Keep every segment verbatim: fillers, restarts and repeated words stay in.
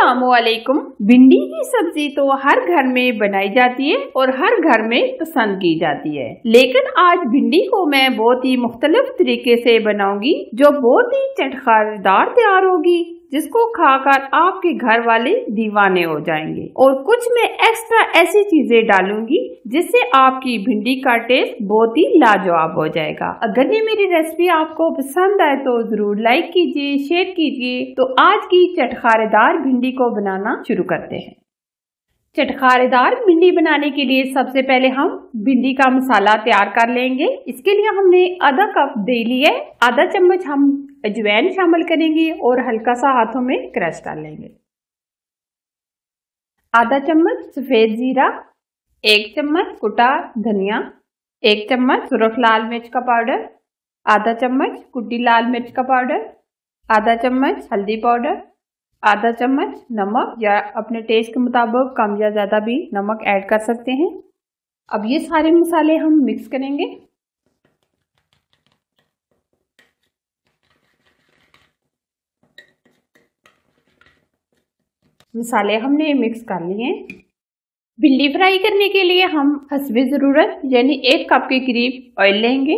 अस्सलामुअलैकुम। भिंडी की सब्जी तो हर घर में बनाई जाती है और हर घर में पसंद की जाती है, लेकिन आज भिंडी को मैं बहुत ही मुख्तलिफ तरीके से बनाऊंगी जो बहुत ही चटखारेदार तैयार होगी, जिसको खाकर आपके घर वाले दीवाने हो जाएंगे। और कुछ मैं एक्स्ट्रा ऐसी चीजें डालूंगी जिससे आपकी भिंडी का टेस्ट बहुत ही लाजवाब हो जाएगा। अगर ये मेरी रेसिपी आपको पसंद आए तो जरूर लाइक कीजिए, शेयर कीजिए। तो आज की चटखारेदार भिंडी को बनाना शुरू करते हैं। चटखारेदार भिंडी बनाने के लिए सबसे पहले हम भिंडी का मसाला तैयार कर लेंगे। इसके लिए हमने आधा कप दही लिया है, आधा चम्मच हम अजवाइन शामिल करेंगे और हल्का सा हाथों में क्रश कर लेंगे। आधा चम्मच सफेद जीरा, एक चम्मच कुटा धनिया, एक चम्मच सुरख लाल मिर्च का पाउडर, आधा चम्मच कुटी लाल मिर्च का पाउडर, आधा चम्मच हल्दी पाउडर, आधा चम्मच नमक, या अपने टेस्ट के मुताबिक कम या ज्यादा भी नमक ऐड कर सकते हैं। अब ये सारे मसाले हम मिक्स करेंगे। मसाले हमने मिक्स कर लिए। भिंडी फ्राई करने के लिए हम हस्बे जरूरत यानी एक कप के करीब ऑयल लेंगे।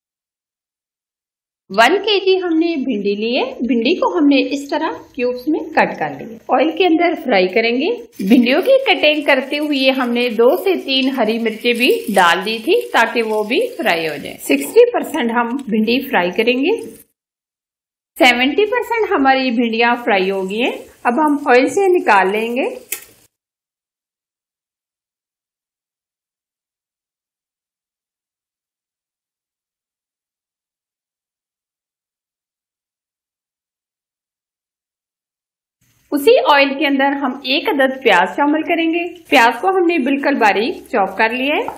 वन केजी हमने भिंडी ली है। भिंडी को हमने इस तरह क्यूब्स में कट कर लिया। ऑयल के अंदर फ्राई करेंगे। भिंडियों की कटिंग करते हुए हमने दो से तीन हरी मिर्चें भी डाल दी थी ताकि वो भी फ्राई हो जाए। साठ परसेंट हम भिंडी फ्राई करेंगे। सत्तर परसेंट हमारी भिंडियां फ्राई हो गई हैं। अब हम ऑयल से निकाल लेंगे। उसी ऑयल के अंदर हम एक अदद प्याज शामिल करेंगे। प्याज को हमने बिल्कुल बारीक चॉप कर लिया है।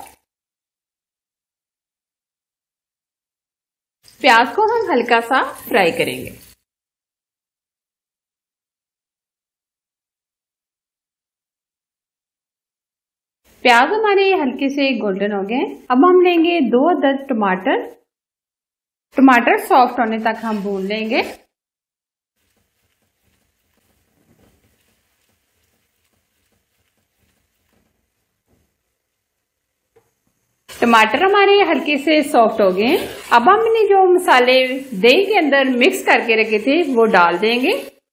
प्याज को हम हल्का सा फ्राई करेंगे। प्याज हमारे हल्के से गोल्डन हो गए। अब हम लेंगे दो अदद टमाटर। टमाटर सॉफ्ट होने तक हम भून लेंगे। टमाटर हमारे हल्के से सॉफ्ट हो गए। अब हमने जो मसाले दही के अंदर मिक्स करके रखे थे वो डाल देंगे।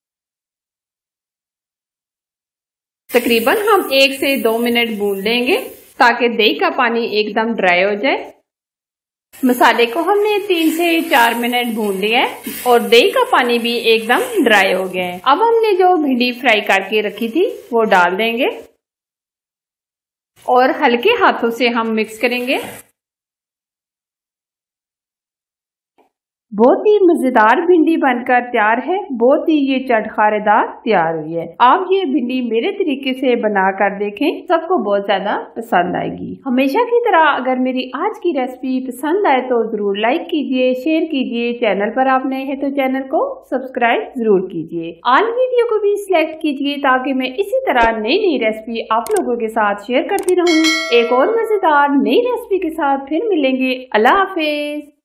तकरीबन हम एक से दो मिनट भून लेंगे ताकि दही का पानी एकदम ड्राई हो जाए। मसाले को हमने तीन से चार मिनट भून लिया है और दही का पानी भी एकदम ड्राई हो गया है। अब हमने जो भिंडी फ्राई करके रखी थी वो डाल देंगे और हल्के हाथों से हम मिक्स करेंगे। बहुत ही मजेदार भिंडी बनकर तैयार है। बहुत ही ये चटखारेदार तैयार हुई है। आप ये भिंडी मेरे तरीके से बनाकर देखें, सबको बहुत ज्यादा पसंद आएगी। हमेशा की तरह अगर मेरी आज की रेसिपी पसंद आए तो जरूर लाइक कीजिए, शेयर कीजिए। चैनल पर आप नए हैं तो चैनल को सब्सक्राइब जरूर कीजिए। ऑल वीडियो को भी सिलेक्ट कीजिए ताकि मैं इसी तरह नई नई रेसिपी आप लोगों के साथ शेयर करती रहूँ। एक और मजेदार नई रेसिपी के साथ फिर मिलेंगे। अल्लाह हाफिज।